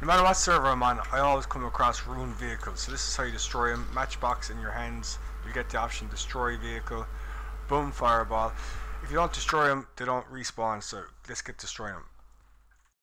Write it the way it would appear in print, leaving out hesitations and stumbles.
No matter what server I'm on, I always come across ruined vehicles. So this is how you destroy them. Matchbox in your hands, you get the option destroy vehicle. Boom, fireball. If you don't destroy them, they don't respawn, so let's get destroying them.